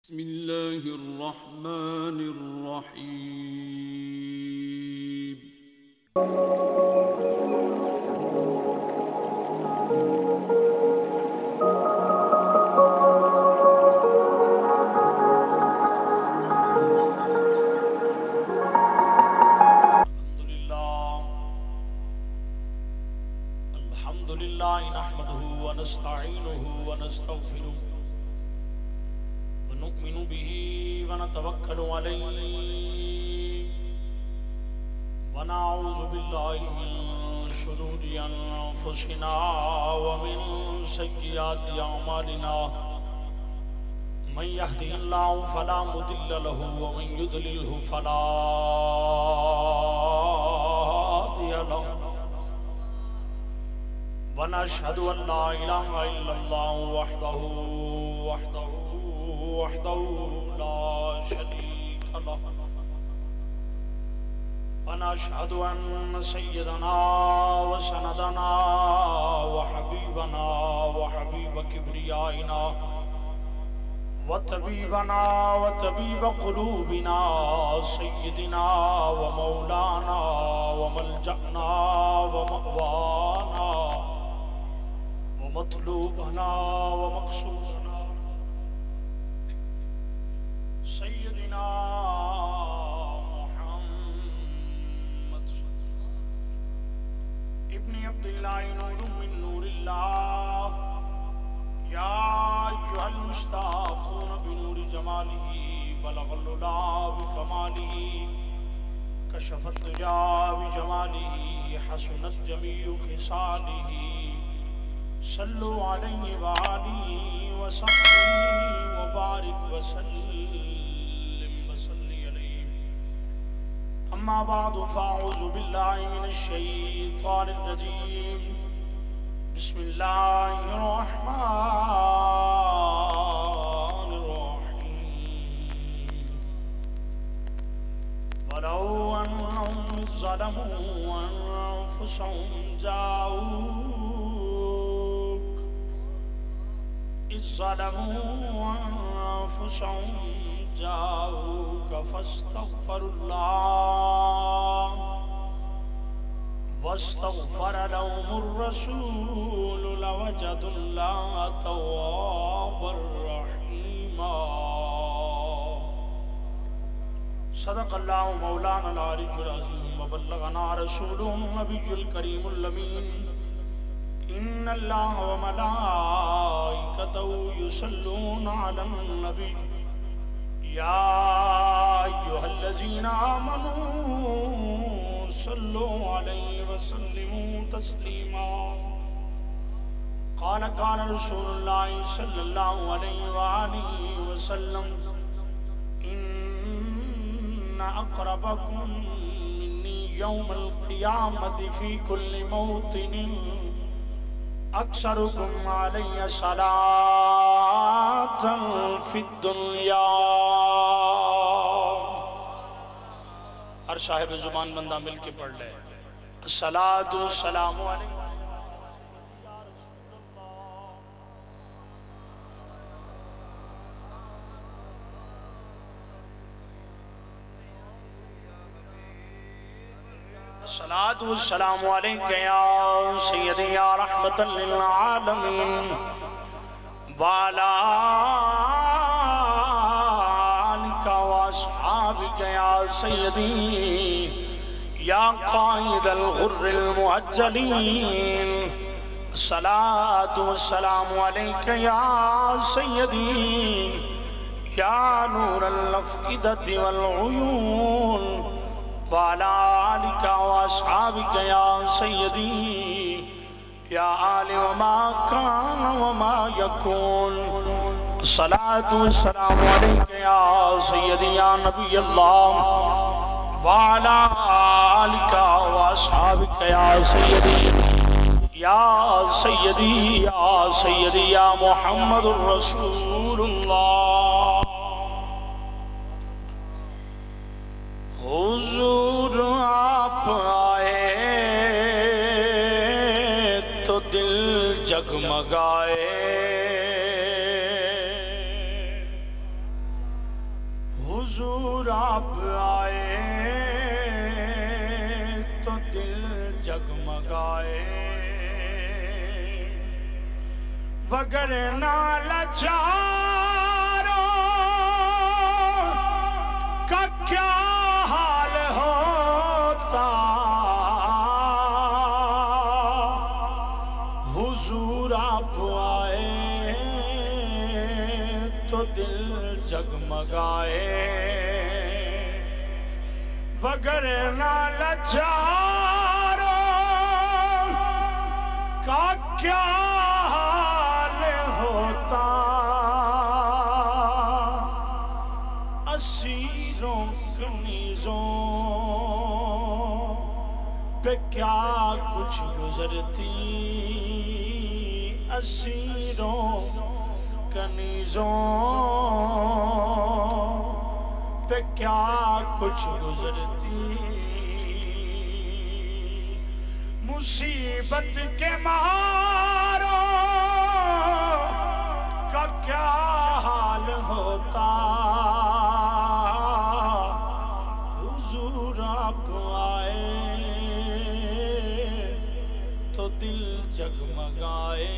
بسم الله الرحمن الرحيم. الحمد لله نحمده ونستعينه ونستغفره ونؤمن به ونتوكل عليه ونعوذ بالله من شرور أنفسنا ومن سيئات أعمالنا من يهده الله فلا مضل له ومن يضلله فلا هادي له ونشهد أن لا إله إلا الله وحده لا شريك له ونشهد أن سيدنا وسندنا وحبيبنا وحبيب كبريائنا وطبيبنا وطبيب قلوبنا سيدنا ومولانا وملجأنا ومأوانا ومطلوبنا ومقصودنا سيدنا محمد ابن عبد الله نور من نور الله يا أيها المشتاقون بنور جماله بلغ العلا بكماله كشف الدجى بجماله حسنت جميع خصاله صلوا عليه وآله وصحبه وبارك وسلم وصلي عليه. أما بعد فأعوذ بالله من الشيطان الرجيم. بسم الله الرحمن الرحيم. ولو أنهم ظلموا أنفسهم جاءوك فاستغفروا الله واستغفر لهم الرسول لوجدوا الله توابا رحيما. صدق الله مولانا العلي العظيم وبلغنا رسوله النبي الكريم الأمين. إن الله وملائكته يصلون على النبي يا أيها الذين آمنوا صلوا عليه وسلموا تسليما. قال رسول الله صلى الله عليه وآله وسلم إن أقربكم مني يوم القيامة في كل موطن اکثرکم علی صلاة فی الدنیا. ہر صاحب زبان بندہ مل کے پڑھ لے الصلاۃ والسلام علیہ الصلاة والسلام علیکہ یا سیدی یا رحمت للعالمین وعلا آلک واصحابک یا سیدی یا قائد الغر المعجلین. الصلاة والسلام علیکہ یا سیدی یا نور الافئدة والعیون وعلى آلك وأصحابك يا سيدي يا آل وما كان وما يكون. الصلاة والسلام عليك يا سيدي يا نبي الله وعلى آلك وأصحابك يا سيدي يا سيدي يا سيدي يا محمد رسول الله. حضور آپ آئے تو دل جگمگائے حضور آپ آئے تو دل جگمگائے، وگرنہ لاچاروں کا کیا حال ہوتا، حضور آپ آئے تو دل جگمگائے، وگرنہ لاچاروں کا کیا حال ہوتا، اسیروں کنیزوں پہ کیا کچھ گزرتی، اسیروں کنیزوں پہ کیا کچھ گزرتی، مصیبت کے ماروں کا کیا حال ہوتا، حضور آپ آئے تو دل جگمگائے،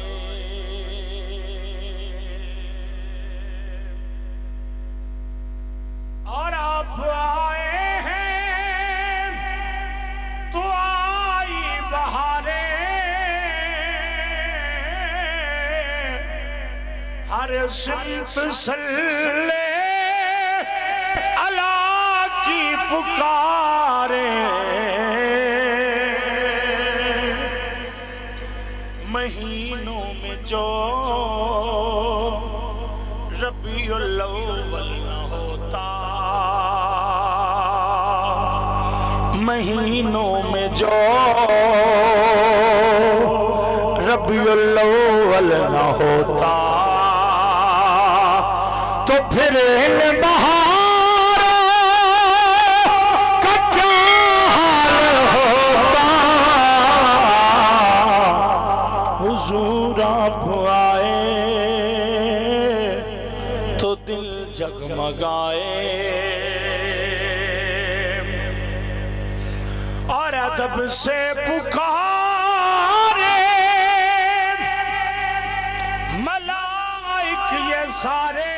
اور آپ آئے ہیں تو آئی بہاریں، ہر سمت صلی اللہ کی پکاریں، مہینوں میں جو ربیع الاول نہ ہوتا، مہینوں میں جو ربیع الاول نہ ہوتا، تو پھر ان بہاروں کا کیا حال ہوتا، حضور آپ آئے تو دل جگمگائے، اور ادب سے پکارے ملائک یہ سارے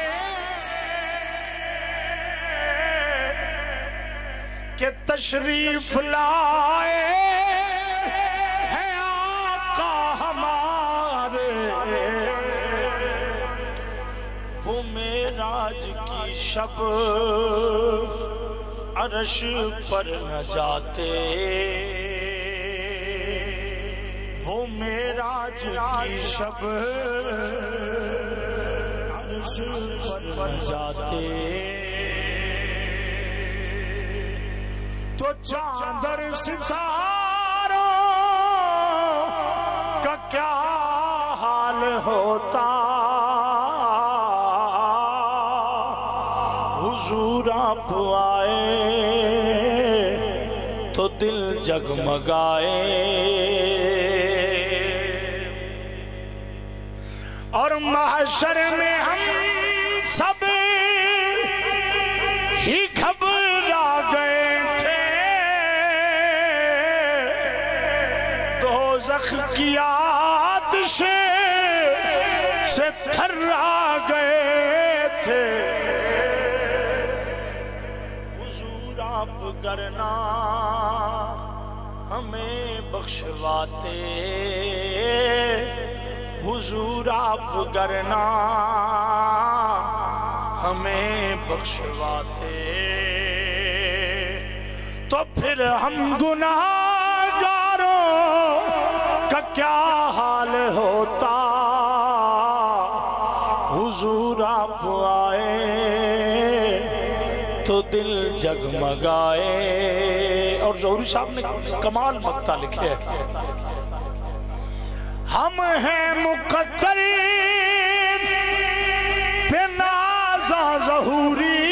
کہ تشریف لائے ہیں آقا ہمارے، وہ معراج کی شب عرش پر نہ جاتے، وہ معراج کی شب عرش پر نہ جاتے، تو چاند اور ستاروں کا کیا حال ہوتا، حضور آپ آئے تو دل جگمگائے، اور محشر میں ہم سب ہی گھبرا گئے تھے، دوزخ کی آتش سے تھرا گئے تھے، حضور آپ کرنا ہمیں بخشواتے، حضور آپ کرنا ہمیں بخشواتے، تو پھر ہم گناہگاروں کا کیا حال ہوتا، حضور آپ آئے تو دل جگمگائے، اور ظہوری صاحب نے کمال مقطع لکھے ہیں، ہم ہیں مقدر پہ نازا ظہوری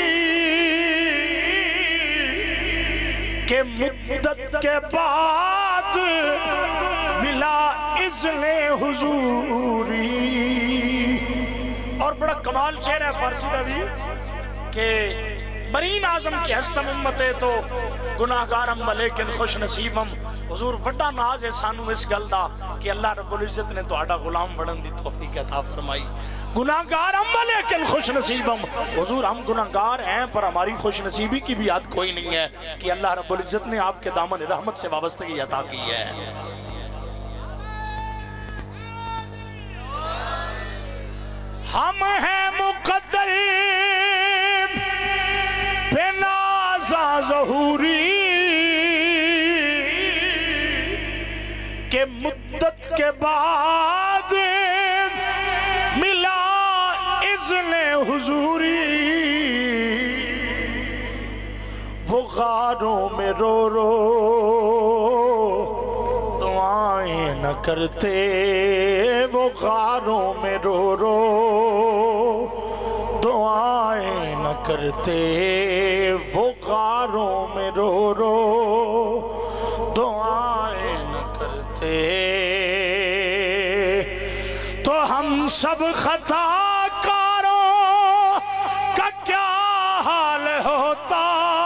کہ مدت کے بعد ملا اذن حضوری، اور بڑا کمال شعر ہے فارسی کا بھی کہ برین آزم کی ہستم امتے تو گناہگارم لیکن خوش نصیبم. حضور وڈا ناز ہے سانو اس گل دا کہ اللہ رب العزت نے تہاڈا غلام بنن دی توفیق عطا فرمائی. گناہگارم لیکن خوش نصیبم. حضور ہم گناہگار ہیں پر ہماری خوش نصیبی کی بھی حد کوئی نہیں ہے کہ اللہ رب العزت نے آپ کے دامن رحمت سے وابستگی عطا کی ہے. ہم ہیں مقدر بے نازا ظہوری کہ مدت کے بعد ملا اذن حضوری. وہ غاروں میں رو رو دعائیں نہ کرتے. وہ غاروں میں رو رو دعائیں نہ کرتے. وہ غاروں میں رو رو دعائیں نہ کرتے. تو ہم سب خطا کاروں کا کیا حال ہوتا.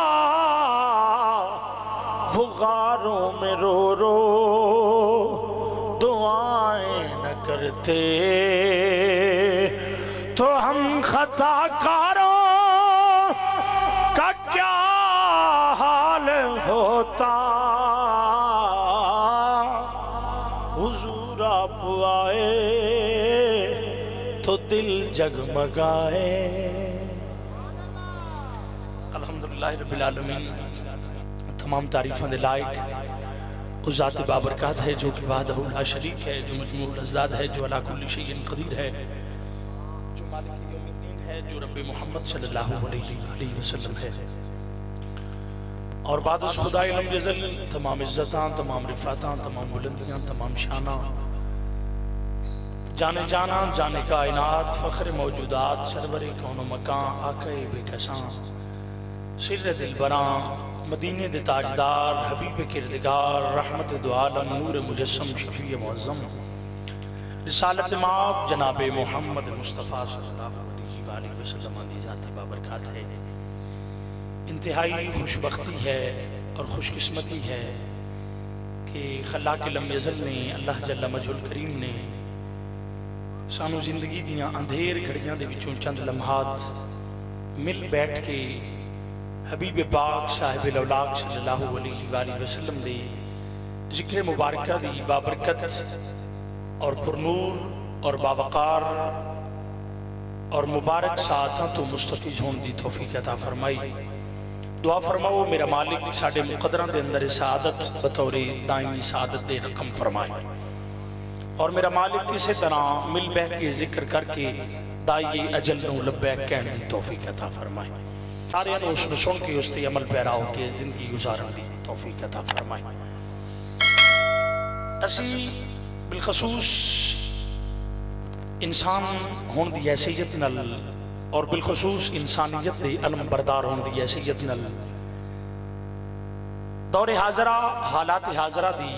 وہ غاروں میں رو رو دعائیں نہ کرتے. تو ہم خطا کاروں کا کیا حال ہوتا. حضور آپ آئے تو دل جگمگائے. الحمدللہ رب العالمین. تمام تعریفاں دے لائق اس ذات بابرکات ہے جو کہ وحدہ لا شریک ہے، جو مجموع الازداد ہے، جو علی کل شیء قدیر ہے، جو مالک یوم الدین ہے، جو رب محمد صلی اللہ علیہ وسلم ہے. اور بعد اس خدا علم جزل تمام عزتاں، تمام رفعتاں، تمام بلندیاں، تمام شاناں، جانے جانا، جانے کائنات، فخر موجودات، سرور کون و مکان، آقا بے کساں، سر دلبراں، مدینے دے تاجدار، حبیب کردگار، رحمت دو عالم، نور مجسم، شفیع معظم، رسالت مآب جناب محمد مصطفیٰ صلی اللہ علیہ وآلہ وسلم دی ذات بابرکات ہے. انتہائی خوشبختی ہے اور خوش قسمتی ہے کہ خلاق لم یزل نے، اللہ جل مجہول کریم نے سانو زندگی دیاں اندھیر گھڑیاں دے وچوں چند لمحات مل بیٹھ کے حبیب پاک صاحب الاولاق صلی اللہ علیہ وآلہ وسلم دے ذکر مبارکہ دی بابرکت اور پرنور اور باوقار اور مبارک ساعتاں تو مستفیض ہون دی توفیق عطا فرمائی. دعا فرماؤ میرا مالک ساڑھے مقدران دے اندر سعادت بطور دائمی سعادت دے رقم فرمائے، اور میرا مالک کسی طرح مل بہ کے ذکر کر کے دائی اجل نو لبیک کہنے دی توفیق عطا فرمائے. سارے اس نے سن کے اس تے عمل پیرا ہو کے زندگی گزارن دی توفیق عطا فرمائے. اسی بالخصوص انسان ہون دی حیثیت نل اور بالخصوص انسانیت دی علم بردار ہون دی حیثیت نل دور حاضرہ، حالات حاضرہ دی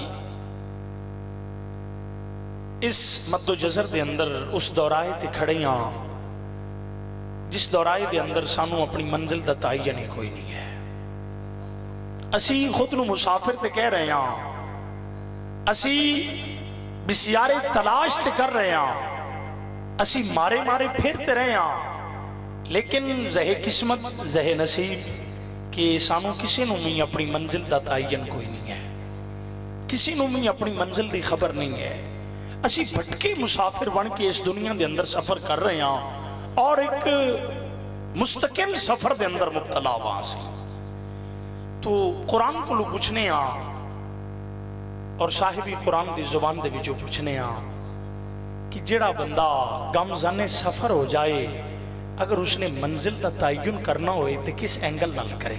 اس مد و جزر دے اندر اس دورائے تے کھڑیاں جس دورائے دے اندر سانو اپنی منزل دا تعین ہی کوئی نہیں ہے. اسی خود نو مسافر تے کہہ رہے ہیں، اسی بسیارے تلاش تے کر رہے ہیں، اسی مارے مارے پھرتے رہے ہیں، لیکن زہ قسمت زہ نصیب کہ سانو کسی نو میں اپنی منزل دا تعین کوئی نہیں ہے، کسی نو میں اپنی منزل دی خبر نہیں ہے. اسی بھٹکے مسافر بن کے اس دنیا دے اندر سفر کر رہے ہیں اور ایک مستقل سفر دے اندر مبتلا وہاں سے. تو قرآن کو لوگ پوچھنے اور صاحبی قرآن دی زبان دے بھی جو پوچھنے کہ جڑا بندہ گمزن سفر ہو جائے اگر اس نے منزل دا تعین کرنا ہوئے تو کس اینگل نال کرے،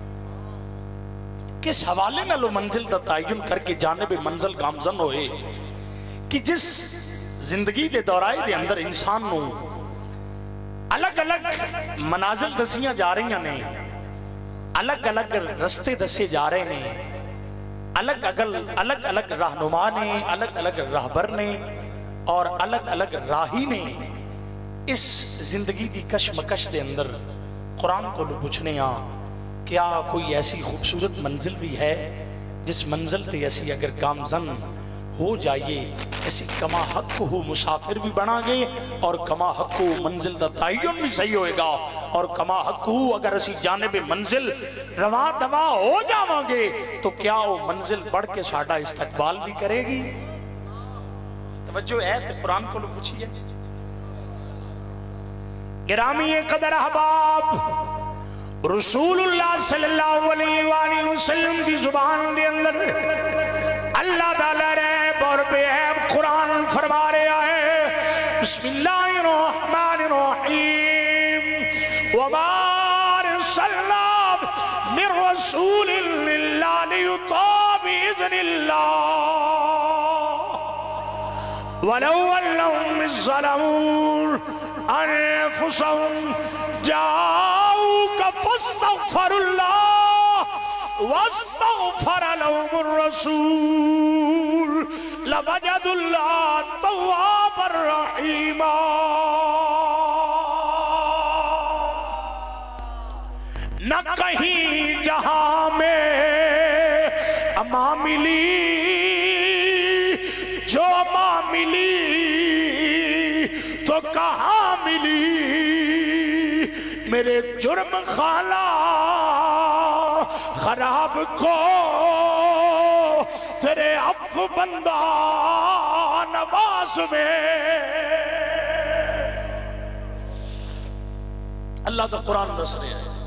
کس حوالے نالو منزل دا تعین کر کے جانب منزل گامزن ہوئے کہ جس زندگی دے دورائے دے اندر انسان نو الگ الگ منازل دسیاں جا رہی ہیں، الگ الگ رستے دسے جا رہے ہیں، الگ الگ رہنما نے، الگ الگ راہبر نے اور الگ الگ راہی نے اس زندگی دی کشمکش دے اندر قرآن کو پوچھنے ہاں کیا کوئی ایسی خوبصورت منزل بھی ہے جس منزل تے ایسی اگر گامزن ہو جائیے ایسی کما حق ہو مسافر بھی بنا گے اور کما حق ہو منزل دا تعین بھی صحیح ہوئے گا اور کما حق ہو اگر اسی جانب منزل رواں دواں ہو جاواں گے تو کیا وہ منزل بڑھ کے ساڑھا استقبال بھی کرے گی؟ توجہ ہے تو قرآن کو پوچھئے گرامی قدر احباب رسول اللہ صلی اللہ علیہ وآلہ وسلم کی زبان دے اندر اللہ تعالیٰ ریب اور بے عیب قرآن فرما رہا ہے بسم اللہ الرحمن الرحیم وما ارسلنا من رسول الا لیطاع بإذن اللہ ولو انہم اذ ظلموا انفسهم جاؤوک فاستغفروا اللہ واستغفر لهم الرسول لوجدوا اللہ توابا رحیما نہ کہیں جہاں میں اما ملی جو اما ملی تو کہاں ملی میرے جرم خالہ خراب کو تیرے عفو بندہ نواز میں اللہ کا قرآن دس رہے ہیں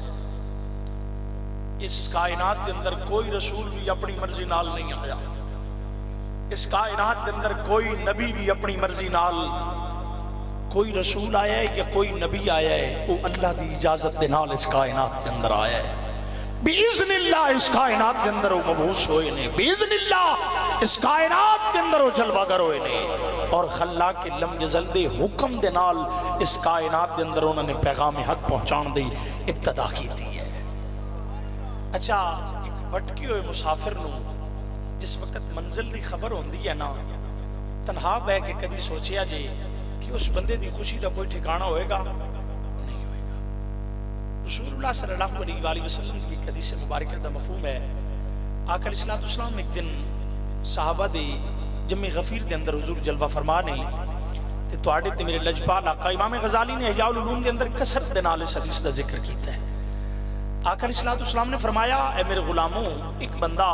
اس کائنات کے اندر کوئی رسول بھی اپنی مرضی نال نہیں آیا اس کائنات کے اندر کوئی نبی بھی اپنی مرضی نال کوئی رسول آیا ہے یا کوئی نبی آیا ہے وہ اللہ دی اجازت دے نال اس کائنات کے اندر آیا ہے بِإِذْنِ اللہ اس کائنات کے اندر وہ مبعوث ہوئے نہیں بِإِذْنِ اللہ اس کائنات کے اندر وہ جلوہ گر ہوئے نہیں اور خلاق کے لم یزل دے حکم دے نال اس کائنات کے اندر انہوں نے پیغام حق پہنچان دی ابتدا کی تھی ہے اچھا ایک بھٹکے ہوئے مسافر نو جس وقت منزل دی خبر ہوندی ہے نا تنہا بے کے کدی سوچیا جے کہ اس بندے دی خوشی دا کوئی ٹھکانہ ہوئے گا نہیں ہوئے گا رسول اللہ صلی اللہ علیہ وآلہ وسلم کی ایک حدیث مبارکہ دا مفہوم ہے آقا علیہ السلام ایک دن صحابہ دے جمع غفیر دے اندر حضور جلوہ فرما نہیں تے توڑے تے میرے لجپال آقا امام غزالی نے احیاء العلوم دے اندر کثرت دے نال اس حدیث دا ذکر کیتا ہے آقا علیہ السلام نے فرمایا اے میرے غلاموں ایک بندہ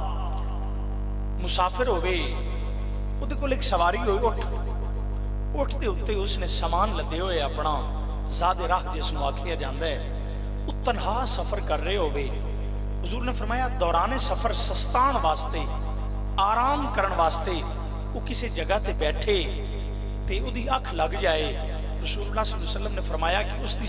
مسافر ہوئے وہ دے کول ایک سواری ہوئے اٹھ دے ہوتے اس نے سامان لدے ہوئے اپنا زاد راہ جس نو آکھیا جاندہ ہے وہ تنہا سفر کر رہے ہوئے حضور نے فرمایا دوران سفر سستان واسطے آرام کرن واسطے وہ کسی جگہ تے بیٹھے تے وہ دی اکھ لگ جائے رسول اللہ صلی اللہ علیہ وسلم نے فرمایا کہ اس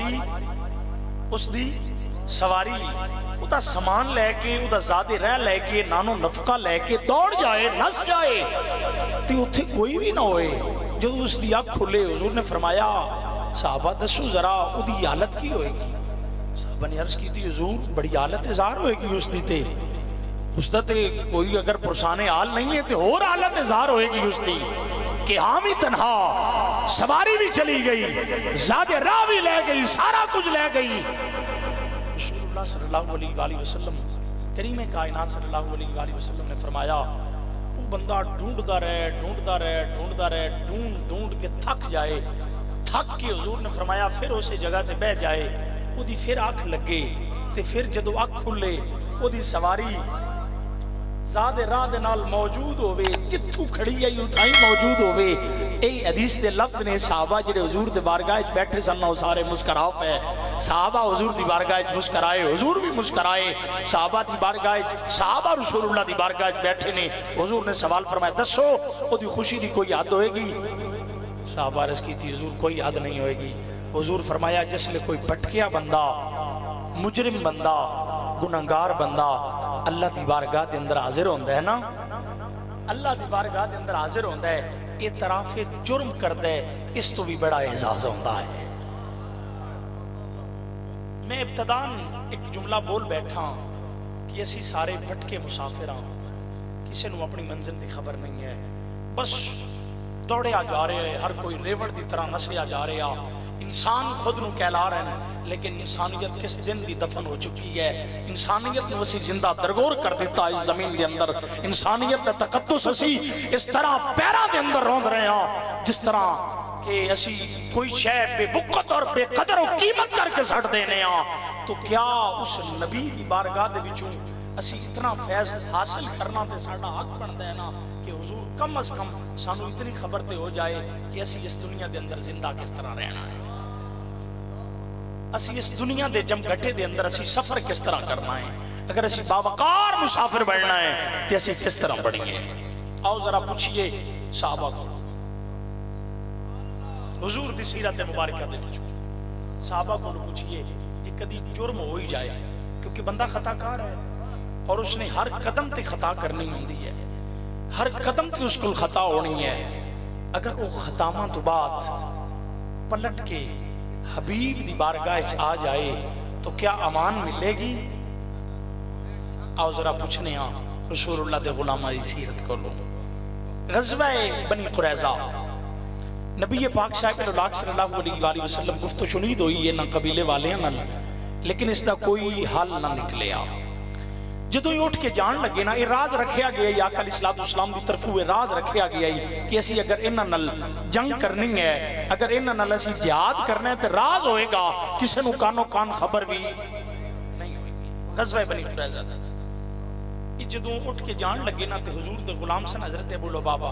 دی سواری وہ دا سامان لے کے وہ دا زاد رہ لے کے نانو نفقہ لے کے دوڑ جائے نس جائے تے اتھے کوئی بھی نہ ہوئے جو اس دی آنکھ کھلے حضور نے فرمایا صحابہ دسو ذرا او دی حالت کی ہوئے گی صحابہ نے عرض کی تھی حضور بڑی حالت اظہار ہوئے گی اس دی تے اس دا تے کوئی اگر پرسانے حال نہیں ہے تے اور حالت اظہار ہوئے گی اس دی کہ ہامی تنہا سواری بھی چلی گئی زاد راہ بھی لے گئی سارا کچھ لے گئی رسول اللہ صلی اللہ علیہ وآلہ وسلم کریم کائنات صلی اللہ علیہ وآلہ وسلم نے فرمایا وہ بندہ ڈھونڈتا رہے ڈھونڈ کے تھک جائے تھک کے حضور نے فرمایا پھر اسے جگہ تے بہ جائے وہ دی پھر آنکھ لگے تے پھر جدو آنکھ کھلے وہ دی سواری زاد راہ دے نال موجود ہوئے جتھو کھڑی ہے اتھائی موجود ہوئے اے حدیث دے لفظ نے صحابہ جڑے حضور دے بارگاہ بیٹھے سننا سارے مسکراؤ پہ صحابہ حضور دی بارگاہ مسکرائے حضور بھی مسکرائے صحابہ دی بارگاہ صحابہ رسول اللہ دی بارگاہ بیٹھے نے حضور نے سوال فرمایا دسو وہ دی خوشی دی کوئی حد ہوئے گی صحابہ عرض کی تھی حضور کوئی حد نہیں ہوئے گی حضور فرمایا جس لئے کوئی بھٹکیا بندہ مجرم بندہ گناہگار بندہ اللہ دی بارگاہ دے اندر حاضر ہوندہ ہے نا اللہ دی بارگاہ دے اندر حاضر ہوندہ ہے اعتراف جرم کردہ ہے اس تو بھی بڑا اعزاز ہوندہ ہے میں ابتدان ایک جملہ بول بیٹھا کہ اسی سارے بھٹکے مسافران کسی نو اپنی منزل دی خبر نہیں ہے بس دوڑے آ جا رہے ہیں ہر کوئی ریوڑ دی طرح نسے آ جا رہے ہیں انسان خود نو کہلا رہے ہیں لیکن انسانیت کس دن دی دفن ہو چکی ہے. انسانیت نو اسی زندہ درگور کر دیتا اس زمین دے اندر. انسانیت دا تقدس اسی اس طرح پیرا دے اندر روند رہے ہیں جس طرح کہ اسی کوئی شے بے وقت اور بے قدر و قیمت کر کے سٹ دینے ہیں. تو کیا اس نبی دی بارگاہ دے وچوں اسی اتنا فیض حاصل کرنا تے ساڈا حق بندا ہے نا کہ حضور کم از کم سانو اتنی خبر تے ہو جائے کہ اسی اس دنیا دے اندر زندہ کس طرح رہنا ہے. اسی اس دنیا دے جمگھٹے دے اندر اسی سفر کس طرح کرنا ہے. اگر اسی باوقار مسافر بڑھنا ہے تو اسی کس طرح بڑھیں. آؤ ذرا پوچھئے صحابہ کو حضور دی سیرت مبارکہ دے وچ صحابہ کو پوچھئے کہ کدی جرم ہو ہی جائے کیونکہ بندہ خطا کار ہے اور اس نے ہر قدم تے خطا کرنی ہوندی ہے. ہر قدم تے اس کو خطا ہونی ہے. اگر وہ خطاواں تو بعد پلٹ کے حبیب دی بارگاہ آ جائے تو کیا امان ملے گی؟ آؤ ذرا پوچھنے ہاں رسول اللہ دے غلامہ دی سیرت کو لو. غزوہ بنی قریظہ نبی پاک صاحب صلی اللہ علیہ وآلہ وسلم گفت و شنید ہوئی ہے نہ قبیلے والے ہیں لیکن اس دا کوئی حل نہ نکلے. جدو ہی اٹھ کے جان لگے نا یہ راز رکھیا گیا یا آقا علیہ السلام دی طرف ہوئے راز رکھیا گیا کہ اسی اگر انہاں نال جنگ کرنی ہے اگر انہاں نال اسی جہاد کرنا ہے تو راز ہوئے گا کسی نو کانو کان خبر بھی نہیں ہوئے گی. غزوہ بنی قریظہ تھا. جدو اٹھ کے جان لگے نا تو حضور دے غلام سن حضرت ابو لبابہ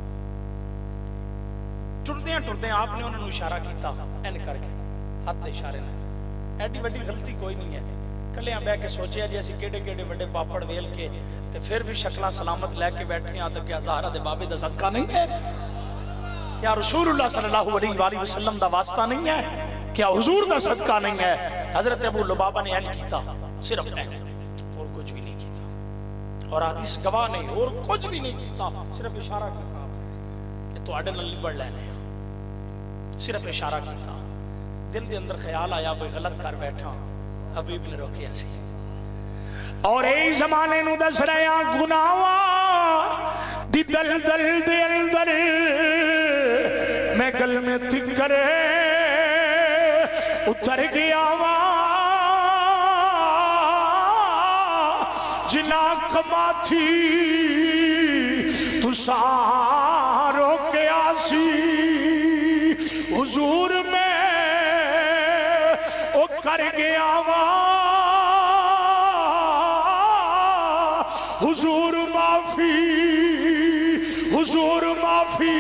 ٹردیاں آپ نے انہوں نے اشارہ کیتا این کر کے ہاتھ دے اشارے نے. ایڈی بڑی غلطی کوئی نہیں ہے. کلیاں بے کے سوچے جی اسی کیڑے کیڑے بڑے پاپڑ ویل کے تے پھر بھی شکلہ سلامت لے کے بیٹھے ہیں تو کیا زہرہ دے بابے دا صدقہ نہیں ہے؟ کیا رسول اللہ صلی اللہ علیہ وآلہ وسلم دا واسطہ نہیں ہے؟ کیا حضور دا صدقہ نہیں ہے؟ حضرت ابو لبابہ نے این کیتا صرف این اور کچھ بھی نہیں کیتا اور حدیث گواہ نہیں اور کچھ بھی نہیں کیتا صرف اشارہ کیتا کہ تو اڈے نلی بڑھ لینے صرف اشارہ کیتا. دل دے اندر خیال آیا کوئی غلط کر بیٹھا حبیب نے روکیا سی اور ای زمانے نو دس رہا گناہاں دی دل دل دے اندر میں گل میں تکر اتر گیا وا جنا کما تھی تو سارو کے آسی حضور میں او کر گیا وا حضور معافی حضور معافی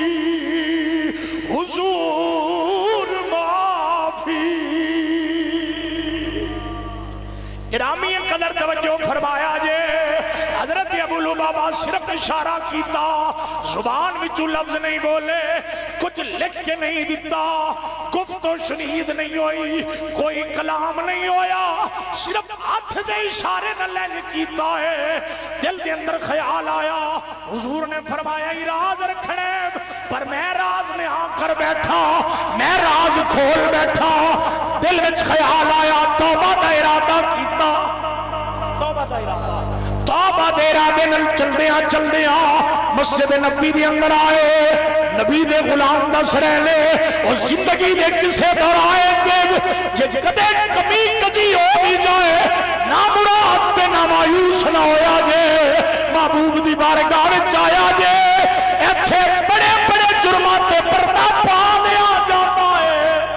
حضور معافی. ارامی قدر توجہ فرمایا جے حضرت ابو لبابہ صرف اشارہ کیتا زبان وچوں لفظ نہیں بولے کچھ لکھ کے نہیں دیتا گفت و شنید نہیں ہوئی کوئی کلام نہیں ہویا صرف ہاتھ دے اشارے نہ لے کیتا ہے. دل کے اندر خیال آیا حضور نے فرمایا ہی راز رکھنے پر میں راز میں آ کر بیٹھا میں راز کھول بیٹھا. دل وچ خیال آیا توبہ دا ارادہ کیتا توبہ دا ارادہ توبہ دے ارادے نال چلدیاں مسجد نبی دے اندر آئے نبی دے غلام دس رہے اس زندگی دے کسے دور آئے کہ جے کدے کمی کجی ہو بھی جائے نہ مراد تے نہ مایوس نہ ہویا جے محبوب دی بارگاہ وچ آیا جے ایتھے بڑے بڑے جرماں تے پردہ پا لیا جاتا ہے.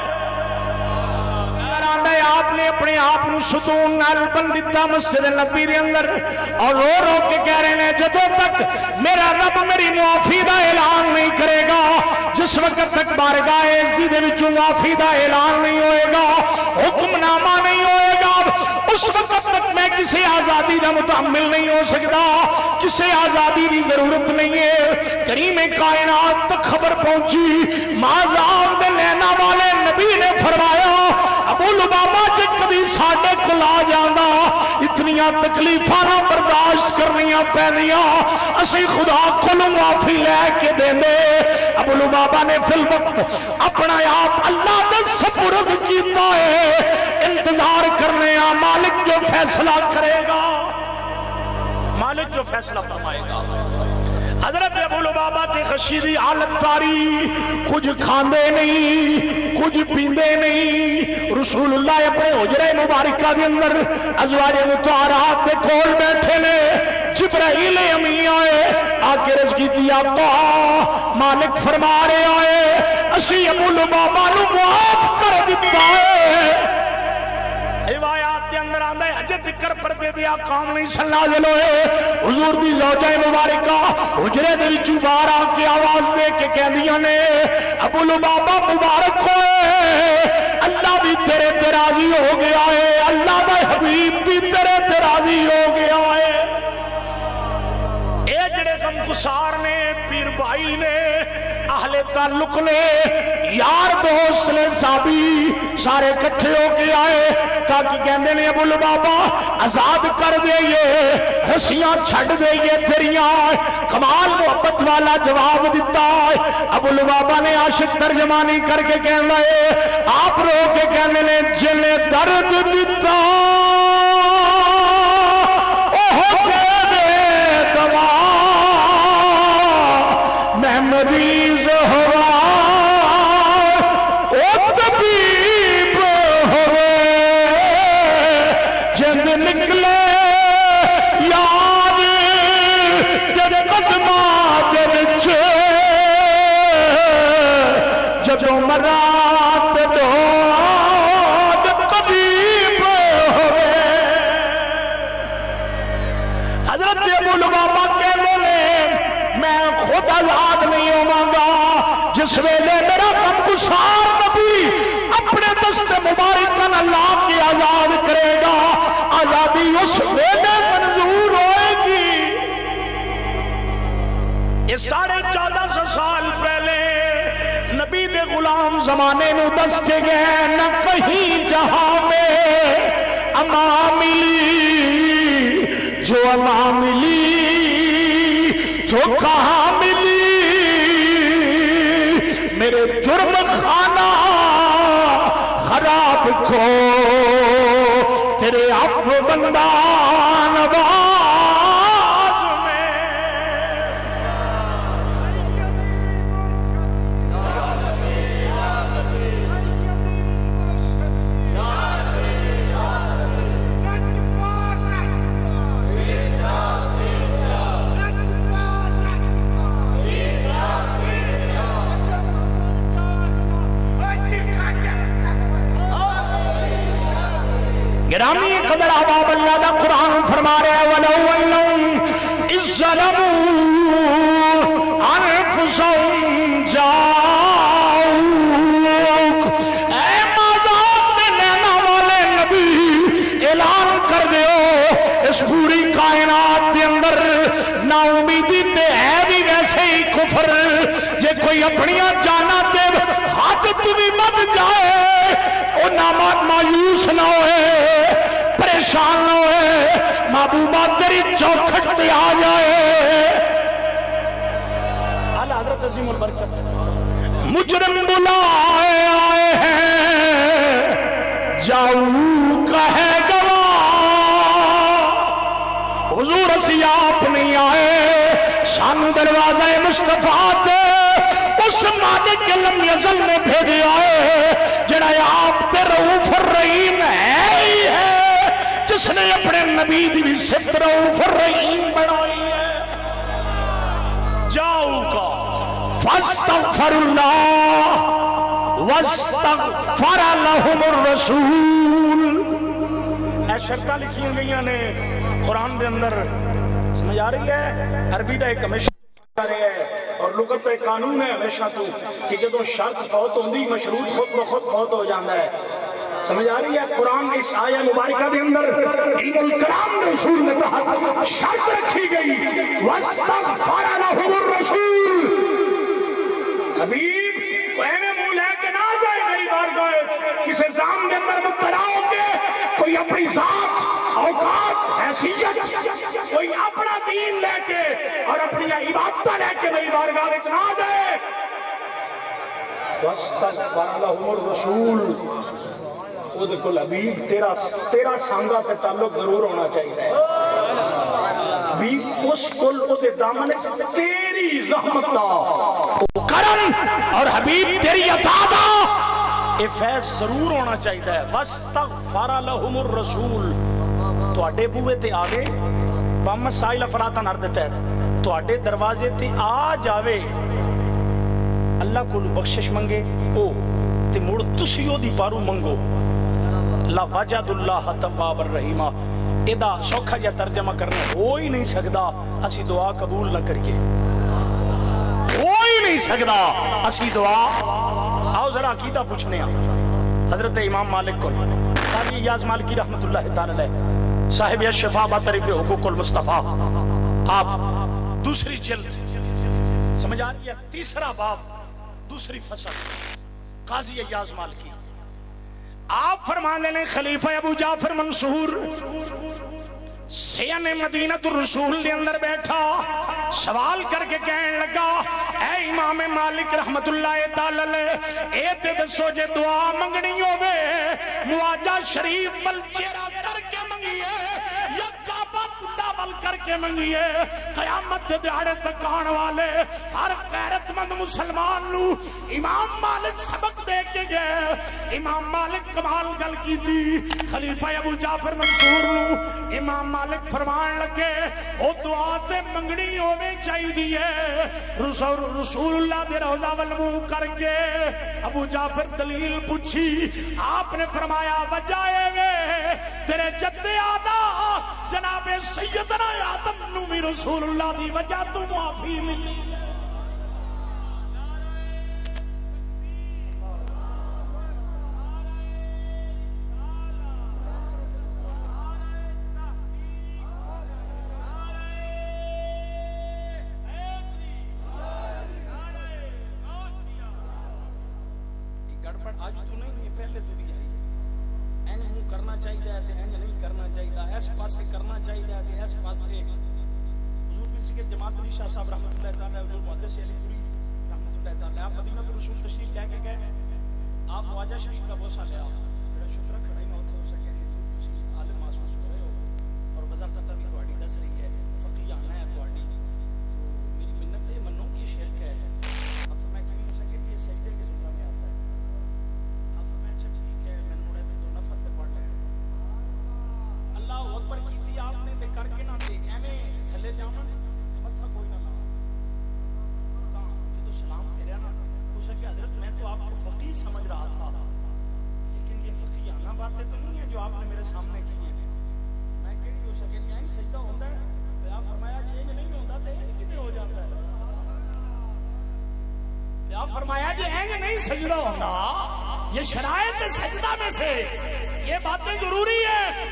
آپ نے اپنے آپ نو ستون نال بند دیتا مسجد نبی دے اندر اور رو رو کے کہہ رہے ہیں جدوں تک میرا رب میری معافی دا اعلان نہیں کرے گا جس وقت تک بارگاہ عزت دے وچوں معافی دا اعلان نہیں ہوئے گا حکم نامہ نہیں ہوئے گا اس وقت تک میں کسی آزادی دا متحمل نہیں ہو سکتا کسی آزادی دی ضرورت نہیں ہے. کریم کائنات تک خبر پہنچی مازام دے لینا والے نبی نے فرمایا ابو لبابہ جے کبھی ساڈے کول آ جاندا اتنیاں تکلیفاں نہ برداشت کرنیاں پیندیاں اسی خدا کولوں معافی لے کے دیندے. ابو لبابہ نے فی الوقت اپنا آپ اللہ دے سپرد کیتا ہے انتظار کرنے مالک جو فیصلہ کرے گا مالک جو فیصلہ فرمائے گا. حضرت ابو لبابہ تے خشیدی حالت ساری، کچھ کھاندے نہیں، کچھ پیندے نہیں، رسول اللہ اپنے حجرہ مبارکہ دے اندر ازواج مطہرات دے کھول بیٹھے نے، جبرائیل امین آئے آکے رض کی دی آقا مالک فرما رہے آئے اسی ابو لبابہ نو معاف کر دیتا ہے۔ روایات کے اندر آندھا ہے حجت کر پردے دیا کام نہیں صلی اللہ علیہ حضور دی زوجہ مبارکہ حجرے دے وچوں باہر آ کے آواز دے کے کہندیاں نے ابو لبابہ مبارک ہوئے، اللہ بھی تیرے تے راضی ہو گیا ہے، اللہ دا حبیب بھی تیرے تے راضی ہو گیا ہے۔ اے جڑے غم گسار نے، پیر بھائی نے، اہل تعلق نے، یار دوست نے، صحابی سارے کٹھے ہو کے آئے، کہا کہ کہندے نے ابو لبابہ آزاد کر دئیے، رسیاں چھڑ دئیے تیریاں، کمال محبت والا جواب دیتا ہے۔ ابو لبابہ نے عاشق ترجمانی کر کے کہنا ہے، آپ رو کے کہنے نے جلے درد دیتا اوہ دے دوا میں مریض ہوا او طبیب ہوئے جند نکلے یاد جب قدمہ دے وچ جب مرات دو طبیب ہوئے۔ حضرت ابو لبابہ کہنے لے میں خود آزاد نہیں ہومانگا جس ویلے میرا غم گسار نبی اپنے دست مبارکن اللہ کی آزاد کرے گا، آزادی اس ویلے منظور ہوئے گی۔ یہ 1450 سال پہلے نبی دے غلام زمانے نو دس کے گئے نہ کہیں جہاں میں اما ملی، جو اما ملی تو کہاں ملی، میرے جرم خانہ خراب کو تیرے عفو بندہ نواز میں۔ گرامی قدر احباب اللہ دا قرآن فرما رہے ہیں وَلَوْ أَنَّهُمْ إِذْ ظَلَمُوا أَنفُسَهُمْ جَاءُوكَ، اے مازاد میں نینا والے نبی اعلان کر دیو اس پوری کائنات دے اندر نا امیدی تے ہے بھی ویسے ہی کفر، جے کوئی اپنیاں جانا تے ہاتھ بھی مت جائے او نامات مایوس نہ ہوئے، پریشان نہ ہوئے، محبوبہ تیری چوکھٹ تے آ جائے۔ اعلیٰ حضرت عظیم البرکت مجرم بلائے آئے ہیں جاؤ کہے گواہ، حضور اسی آپ نہیں آئے، شان دروازہ مصطفیٰ تے اس مالک لم یزل نے بھیجے آئے جڑا آپ تے رؤوف الرحیم ہے ہی ہے، جس نے اپنے نبی بھی صفت رؤوف الرحیم بڑھائی ہے۔ جاؤ کا فاستغفر اللہ واستغفر لهم الرسول، اے شرطہ لکھی گئیاں نے قرآن دے اندر، سمجھ آ رہی ہے؟ عربی دا ایک ہمیشہ رہے ہیں اور لغت پہ قانون ہے ہمیشہ تو کہ جدو شرط فوت ہوندی مشروط خود بخود فوت ہو جاندہ ہے، سمجھ آ رہی ہے؟ قرآن اس آیہ مبارکہ دے اندر دین الکلام نے اصول میں تحت شرط رکھی گئی وَاسْتَغْفَرَ لَهُمُ الرَّسُولِ، حبیب کوئی میں منہ لے کے نہ جائے میری بارگاہ کسی زام کے اندر مبتلا ہو کے کوئی اپنی ذات اوقات حیثیت کوئی اپنا دین لے کے اور اپنی عبادتہ لے کے میری بارگاہ میں نہ جائے۔ وَاسْتَغْفَرَ لَهُمُ الرَّسُولِ، خود کو حبیب تیرا سانگا پہ تعلق ضرور ہونا چاہیے، حبیب اس کل او دے دامن تیری رحمت دا کرم اور حبیب تیری عطا دا اے فیض ضرور ہونا چاہیے ہے واستغفر لهم الرسول تو اڈے بوئے تے آگے محمد سائل افراتن عرض تحت تو اڈے دروازے تے آ جاوے اللہ کو بخشش منگے او تے مڑ تسیو دی پارو منگو لا وجد اللہ تواب الرحیمہ ادا سوکھا جا ترجمہ کرنے ہو ہی نہیں سکدا اسی دعا قبول نہ کریے ہو ہی نہیں سکدا اسی دعا آؤ ذرا عقیدہ پوچھنے حضرت امام مالک کو قاضی ایاز مالکی رحمت اللہ تعالی علیہ صاحب الشفا بطریف حقوق المصطفیٰ آپ دوسری جلد سمجھ آ رہی ہے تیسرا باب دوسری فصل قاضی ایاز مالکی آپ فرمان لینے خلیفہ ابو جعفر منصور سین مدینہ الرسول دے اندر بیٹھا سوال کر کے کہنے لگا اے امام مالک رحمت اللہ تعالی اے تے دسو جے دعا منگنی ہوے مواجہ شریف بل چہرہ کر کے منگیے یا کعبہ ڈبل کر کے منگیے قیامت دے دیہڑے تک آن والے ہر غیرت مند مسلمان نو امام مالک سبق دے کے گئے امام مالک کمال گل کی تھی خلیفہ ابو جعفر منصور نو امام مالک فرمان لگے او دعا تے منگنی ہوے چاہیے رسول اللہ دے روضہ والمنہ کر کے ابو جعفر دلیل پوچھی آپ نے فرمایا وجہ اے تیرے جد آدھا جناب سیدنا آدم نو بھی رسول اللہ دی وجہ تو معافی ملی سجدہ ہونا یہ شرائط سجدہ میں سے یہ باتیں ضروری ہے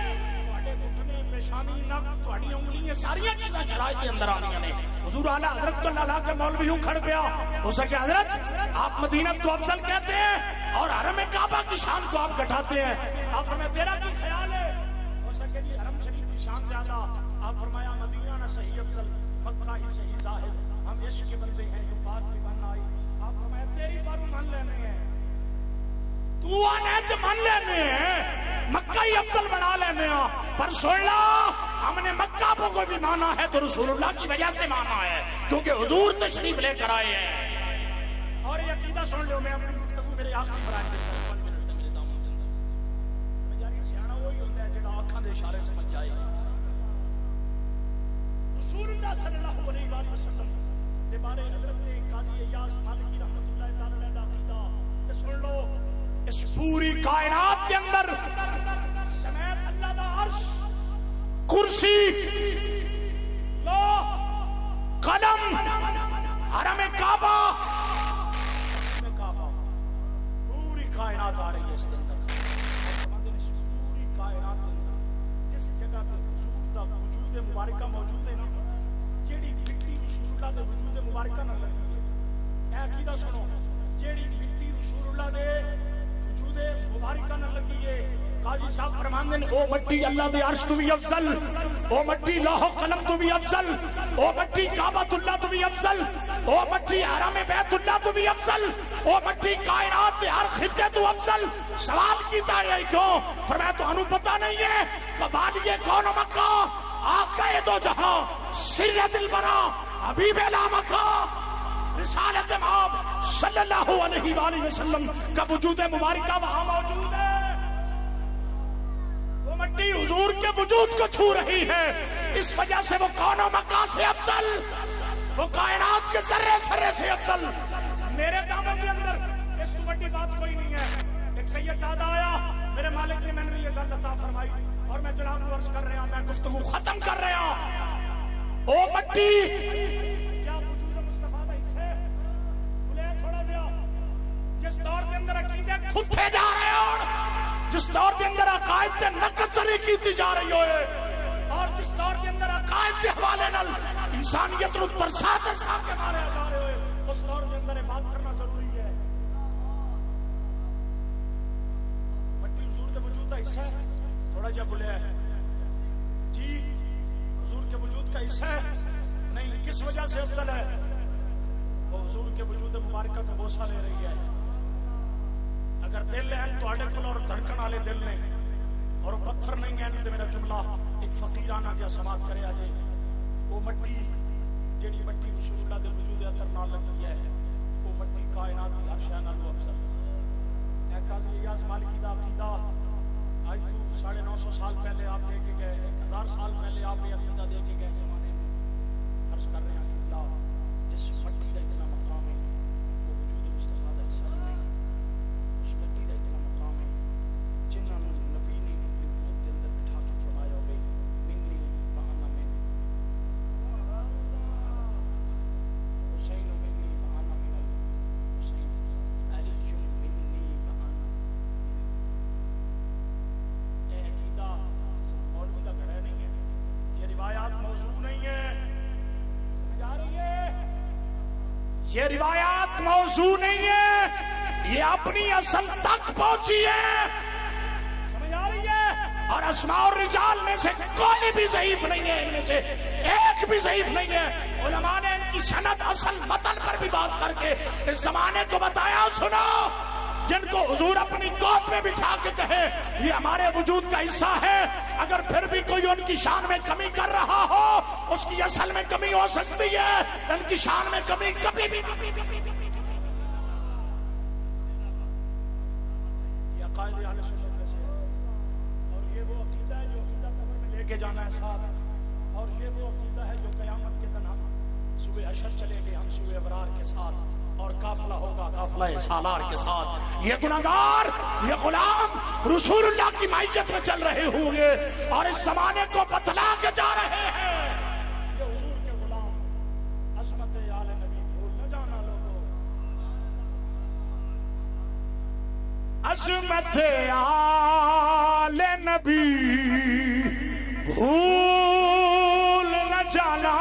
پیشانی نفس تھوڑی انگلیاں ساریاں چیزاں شرائط کے اندر آنی ہیں حضور اعلیٰ حضرت کو اللہ کے مولویوں کھڑ پیا ہو سکے حضرت آپ مدینہ کو افضل کہتے ہیں اور حرم کعبہ کی شان کو آپ گھٹاتے ہیں آپ فرمایا تیرا کی خیال ہے ہو سکے جی حرم شریف کی شان زیادہ آپ فرمایا مدینہ نہ صحیح افضل مکہ ہی صحیح ظاہر ہم عشق کے بندے ہیں جو بات بھی بن آئی آپ فرمایا تیری بارو مان لینے ہیں تو آنے تو مان لینے ہیں مکہ ہی افضل بنا لینے ہیں پر سن لا ہم نے مکہ کو بھی مانا ہے تو رسول اللہ کی وجہ سے مانا ہے کیونکہ حضور تشریف لے کر آئے ہیں اور یہ عقیدہ سن لو میں اپنی گفتگو میرے آخری پر آئے سیانا وہی ہوتا ہے جڑا آنکھاں دے اشارے سمجھ جائے رسول اللہ صلی اللہ علیہ وسلم دے بارے حضرت قاضی ایاز مالکی رحمت اللہ تعالی علیہ عقیدہ سن لو اس پوری کائنات کے اندر سمیت اللہ دا عرش کرسی لوح قلم حرم کعبہ پوری کائنات آ رہی ہے اس اندر پوری کائنات جس جگہ پہ حضور دا وجود مبارکہ موجود ہے نا جیڑی مٹی رسول اللہ دے وجود مبارکہ نہ لگی ہے اے عقیدہ سنو جیڑی مٹی رسول اللہ دے وجود مبارکہ نہ لگی ہے قاضی صاحب فرماندے نے او مٹی اللہ دے عرش تو بھی افضل او مٹی لوح قلم تو بھی افضل او مٹی کعبۃ اللہ تو بھی افضل او مٹی حرم بیت اللہ تو بھی افضل او مٹی کائنات دے ہر خطے تو افضل سوال کیتا ہے کیوں فرمایا تو انو پتہ نہیں ہے قبالیے کون مکہ آقا دو جہاں سر دلبراں حبیب لامکاں رسالت مآب صلی اللہ علیہ وآلہ وسلم کا وجود مبارکہ وہاں موجود ہے. وہ مٹی حضور کے وجود کو چھو رہی ہے، اس وجہ سے وہ کون و مکان سے افضل، وہ کائنات کے ذرے ذرے سے افضل. میرے دامن کے اندر اس کو بڑی بات کوئی نہیں ہے. ایک سید زادہ آیا، میرے مالک نے میں نے یہ گل عطا فرمائی اور میں جناب کو عرض کر رہا ہوں، میں گفتگو ختم کر رہا ہوں. او مٹی کیا وجود مصطفیٰ دا حصہ ہے؟ بولے تھوڑا دیا جس دور کے اندر عقیدے کھٹے جا رہے ہو، جس دور کے اندر عقائد تے نقد سری کیتی جا رہی ہوئے، اور جس دور کے اندر عقائد کے حوالے نال انسانیت نو ترسا ترسا کے مارے جا رہے ہوئے، اس دور کے اندر بات کرنا ضروری ہے. مٹی حضور کے وجود کا حصہ ہے. تھوڑا جا بولیا ہے جی حضور کے وجود کا حصہ ہے نہیں، کس وجہ سے افضل ہے؟ وہ حضور کے وجود مبارکہ کا بوسہ لے رہی ہے. اگر دل ہے تو آڑے کل اور دھڑکن والے دل نے اور پتھر نہیں ہے تو میرا جملہ ایک فقیرانہ جا سماعت کرے آجے. وہ مٹی جیڑی مٹی رسول اللہ دے وجود اثر نہ لگی ہے، وہ مٹی کائنات کی ہر شے نالوں افضل. اے قاضی اعجاز مالکی دا عقیدہ آج تو 950 سال پہلے آپ دے کے گئے، 1000 سال پہلے آپ یہ عقیدہ دے کے گئے زمانے میں. عرض کر رہے ہیں کہ اللہ جس مٹی کا اتنا مقام ہے وہ وجود مصطفیٰ دا حصہ نہیں. اس مٹی کا اتنا مقام ہے جنہاں نبی نے اپنی گود کے اندر بٹھا کے فرمایا ہوئے منی وانا من حسین منی وانا من الحسین علی منی وانا. اے عقیدہ مولوی کا گھڑا نہیں ہے، یہ روایات موضوع نہیں ہے. سمجھ آ رہی ہے؟ یہ روایات موضوع نہیں ہے، یہ اپنی اصل تک پہنچی ہے. سمجھ آ رہی ہے؟ اور اسماء اور رجال میں سے کوئی بھی ضعیف نہیں ہے، ان میں سے ایک بھی ضعیف نہیں ہے. علماء نے ان کی سند اصل متن پر بھی بات کر کے اس زمانے کو بتایا. سنو، جن کو حضور اپنی گود میں بٹھا کے کہے یہ ہمارے وجود کا حصہ ہے، اگر پھر بھی کوئی ان کی شان میں کمی کر رہا ہو، اس کی اصل میں کمی ہو سکتی ہے، ان کی شان میں کمی کبھی بھی یہ عقائد اہل سنت میں سے ہے. اور یہ وہ عقیدہ ہے جو عقیدہ قبر میں لے کے جانا ہے ساتھ، اور یہ وہ عقیدہ ہے جو قیامت کے دن ہم صبح حشر چلے گے، ہم صبح ابرار کے ساتھ، اور قافلہ ہوگا قافلہ سالار کے ساتھ. یہ گناہگار، یہ غلام رسول اللہ کی معیت میں چل رہے ہوں گے اور اس زمانے کو بتلا کے جا رہے ہیں. یہ حضور کے غلام عظمت آل نبی بھول نہ جانا لوگوں، عظمت آل نبی بھول نہ جانا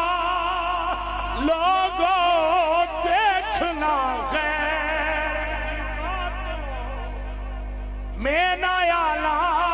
لوگوں، دیکھنا غیر میں نہ آنا.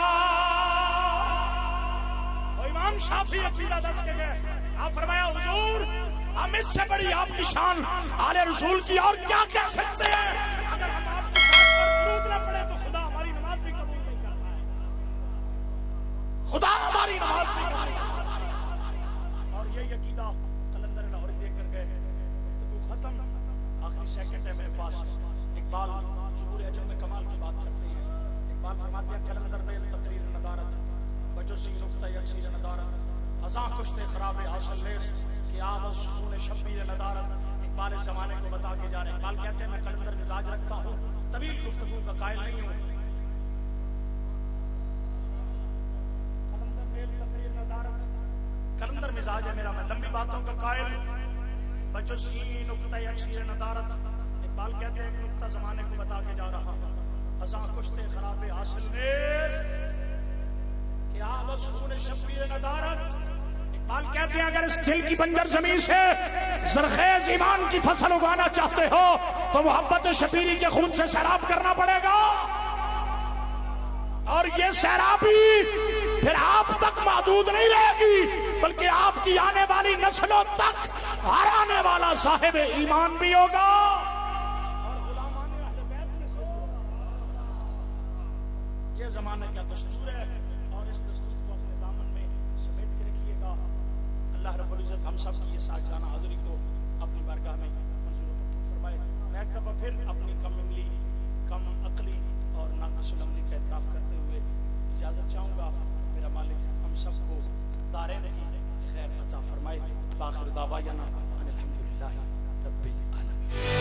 امام شافعی عقیدہ دس کے گئے، آپ فرمایا حضور ہم اس سے بڑی آپ کی شان آل رسول کی اور کیا کہہ سکتے ہیں؟ اگر ہم آپ کی شان پر درود نہ پڑے تو خدا ہماری نماز بھی قبول نہیں کرتا ہے، خدا ہماری نماز بھی قبول نہیں کرتا ہے. اور یہ عقیدہ قلندر لاہوری دیکھ کر گئے. گفتگو ختم، آخری سیکنڈ ہے میرے پاس. اقبال ظہور اجل میں کمال کی بات کرتے ہیں. اقبال فرماتے ہیں قلندر میں تقریر ندارت بجوسی نقطہ یکسیر ندارت ازاں کشتے خراب حاصل لیس کہ آواز سکون شبیر ندارت. اقبال اس زمانے کو بتا کے جا رہے ہیں. اقبال کہتے ہیں میں قلندر مزاج رکھتا ہوں، طویل گفتگو کا قائل نہیں ہوں. قلندر میں تقریر ندارت، قلندر مزاج ہے میرا، میں لمبی باتوں کا قائل. بجوسی نقطہ یکسیر ندارت. اقبال کہتے ہیں ایک نقطہ زمانے کو بتا کے جا رہا ہوں. ازاں کشتے خراب حاصل لیس کہ آواز سکون شبیر ندارت. اقبال کہتے ہیں اگر اس دل کی بنجر زمین سے زرخیز ایمان کی فصل اگانا چاہتے ہو تو محبت شبیری کے خون سے سیراب کرنا پڑے گا. اور یہ سیرابی پھر آپ تک محدود نہیں رہے گی، بلکہ آپ کی آنے والی نسلوں تک ہر آنے والا صاحب ایمان بھی ہوگا. یہ زمانے کا دستور ہے اور اس دستور کو اپنے دامن میں سمیٹ کے رکھیے. ہم سب کی یہ ساجدانہ حاضری کو اپنی بارگاہ میں منظور و مقبول فرمائے. میں ایک دفعہ پھر اپنی کم عملی، کم عقلی اور ناقص العملی کا اعتراف کرتے ہوئے اجازت چاہوں گا. میرا مالک ہم سب کو دارین کی خیر عطا فرمائے. باخر دعوانا ان الحمدللہ رب العالمین.